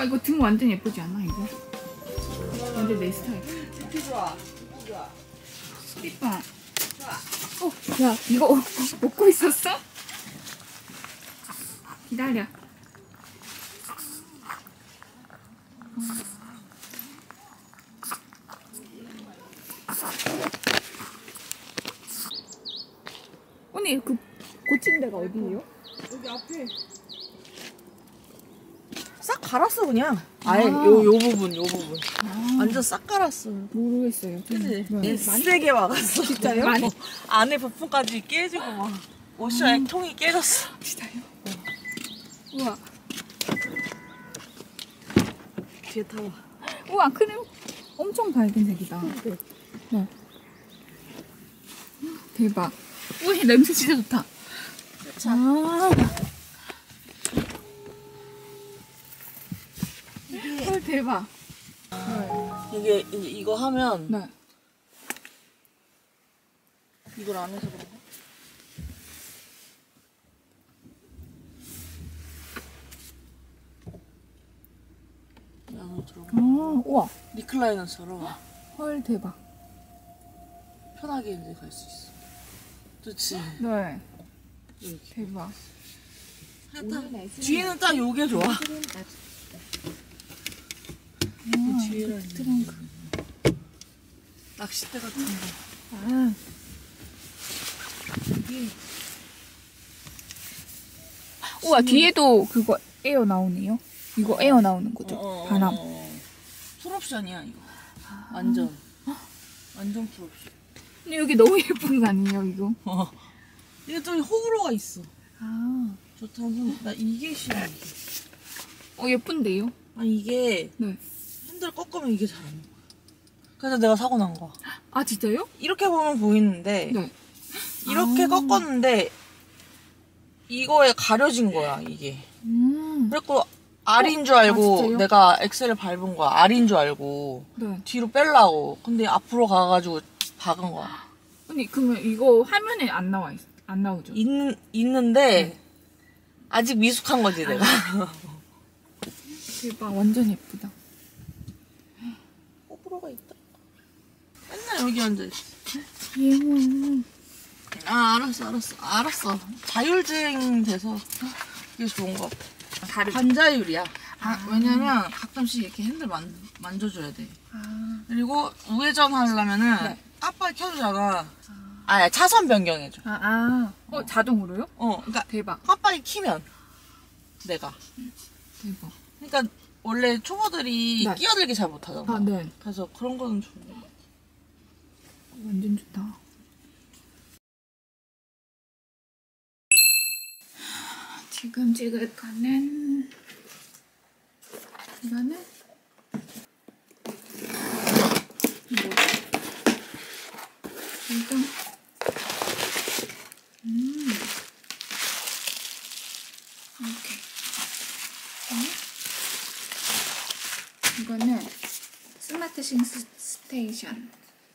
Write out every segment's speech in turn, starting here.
이거 등 완전 예쁘지 않아 이거? 완전 내 스타일. 이렇게 좋아. 좋아. 이뻐. 좋아. 야 이거 먹고 있었어? 기다려. 언니 그 고친 데가 어디예요? 여기 앞에. 싹 갈았어 그냥. 아예 요 부분. 아, 완전 싹 갈았어. 모르겠어요. 그치? 네. 세게 와갔어. 진짜요? 많이? 안에 부품까지 깨지고 막. 워셔 액통이 깨졌어. 진짜요? 우와. 뒤에 타봐. 우와 크림 엄청 밝은 색이다. 네. 대박. 우와 냄새 진짜 좋다. 아. 헐 대박. 이게 이거 하면 네. 이걸 안 해서 그런가? 안으로 들어가. 우와. 리클라이너처럼 헐 대박. 편하게 이제 갈 수 있어. 그렇지. 네. 이렇게. 대박. 뒤에는 딱 요게 좋아. 뒤에는 트렁크. 낚싯대 같은 거. 아. 우와 뒤에도 그거 에어 나오네요. 이거 에어 나오는 거죠? 바람. 풀옵션이야 이거. 완전. 완전 풀옵션. 근데 여기 너무 예쁜 거 아니에요 이거? 이게 또 호불호가 있어. 아. 좋다면 나 이게 싫어. 예쁜데요? 아 이게 네. 핸들 꺾으면 이게 잘 안 나와. 그래서 내가 사고 난 거야. 아 진짜요? 이렇게 보면 보이는데 네. 이렇게 꺾었는데 이거에 가려진 거야 이게. 그래갖고 R인 줄 알고 진짜요? 내가 엑셀을 밟은 거야. R인 줄 알고 네. 뒤로 빼려고. 근데 앞으로 가가지고 박은 거야. 언니 그러면 이거 화면에 안 나오죠? 있는데 아직 미숙한 거지 내가. 대박 완전 예쁘다. 호불호가 있다. 맨날 여기 앉아있어. 예모. 아 알았어. 자율주행 돼서 이게 좋은 거 같아. 반자율이야. 왜냐면 가끔씩 이렇게 핸들 만져줘야 돼. 그리고 우회전 하려면은 네. 깜빡이 켜주잖아. 아니 차선 변경해줘. 자동으로요? 그러니까 대박. 깜빡이 키면 내가. 대박. 그러니까 원래 초보들이 네. 끼어들기 잘 못하잖아. 네. 그래서 그런 거는 좋은 거. 완전 좋다. 지금 찍을 거는 이거는 일단 이렇게 이거는 스마트 싱스 스테이션.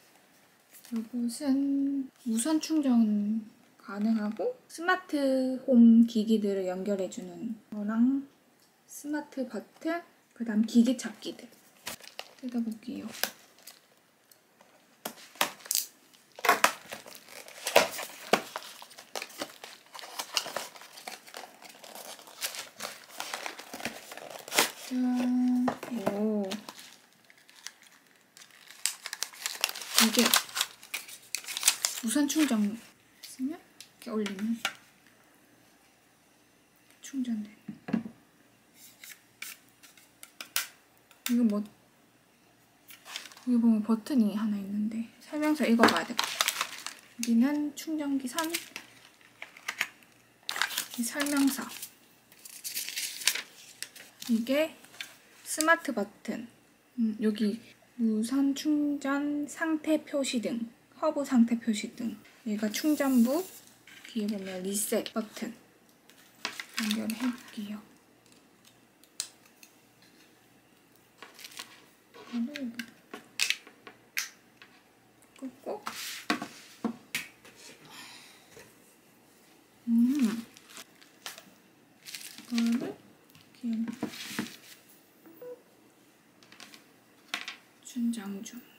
이것은 무선 충전 가능하고 스마트 홈 기기들을 연결해주는 거랑 스마트 버튼, 그 다음 기기 찾기들 뜯어볼게요. 짠. 오. 이게 무선 충전 쓰면 이렇게 올리면 충전돼. 이거 뭐 여기 보면 버튼이 하나 있는데 설명서 읽어봐야 돼. 여기는 충전기 선, 이 설명서. 이게 스마트 버튼. 여기 무선 충전 상태 표시 등, 허브 상태 표시 등. 얘가 충전부. 뒤에 보면 리셋 버튼. 연결해볼게요. 끄고. 이거를 이렇게 양주.